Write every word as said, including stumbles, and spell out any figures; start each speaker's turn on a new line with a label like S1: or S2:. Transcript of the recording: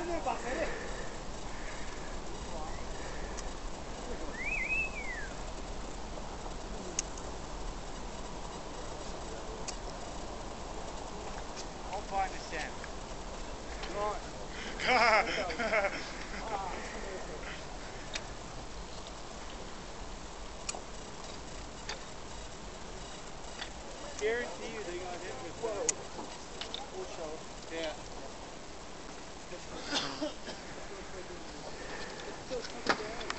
S1: I'll find the sand. Guarantee you they're gonna hit with whoa. Full show. Yeah. It's still coming down.